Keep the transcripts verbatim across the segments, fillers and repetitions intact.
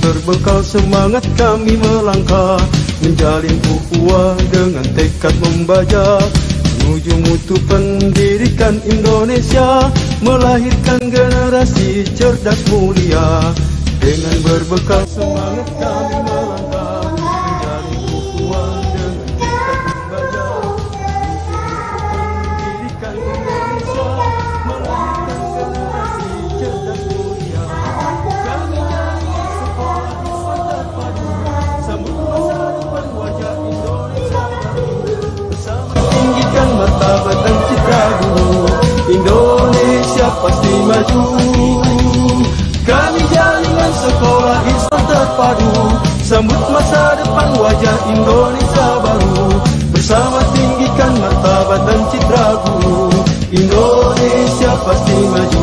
berbekal semangat kami melangkah, menjalin ukhuwah dengan tekad membajak, menuju mutu pendidikan Indonesia, melahirkan generasi cerdas mulia. Dengan berbekal semangat kami melangkah, menjalin ukhuwah dengan tekad membajak, menuju mutu pendidikan Indonesia, melahirkan generasi cerdas mulia. Kami dari sekolah Islam terpadu, sambut masa depan wajah Indonesia baru, bersama tinggikan martabat dan citra guru, Indonesia pasti maju. Kami jaringan sekolah Islam terpadu, sambut masa depan wajah Indonesia baru, bersama tinggikan martabat dan citra guru, Indonesia pasti maju.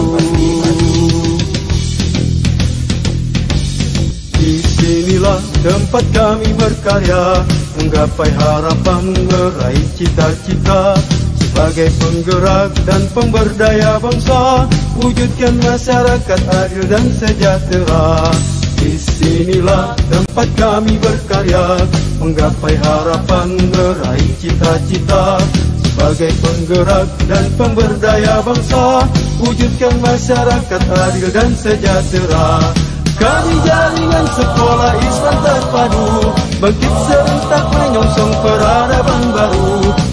Disinilah tempat kami berkarya, menggapai harapan, meraih cita-cita. Sebagai penggerak dan pemberdaya bangsa, wujudkan masyarakat adil dan sejahtera. Disinilah tempat kami berkarya, menggapai harapan, meraih cita-cita. Sebagai penggerak dan pemberdaya bangsa, wujudkan masyarakat adil dan sejahtera. Kami jaringan sekolah Islam terpadu, bangkit serentak menyongsong peradaban baru.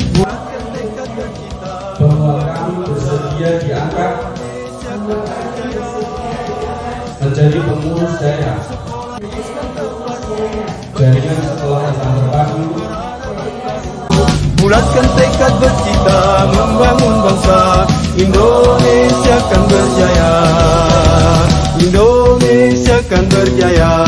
Bahwa kami bersedia diangkat menjadi pengurus daerah jaringan sekolah Islam terpadu. Bulatkan tekad bercita membangun bangsa, Indonesia akan berjaya, Indonesia akan berjaya.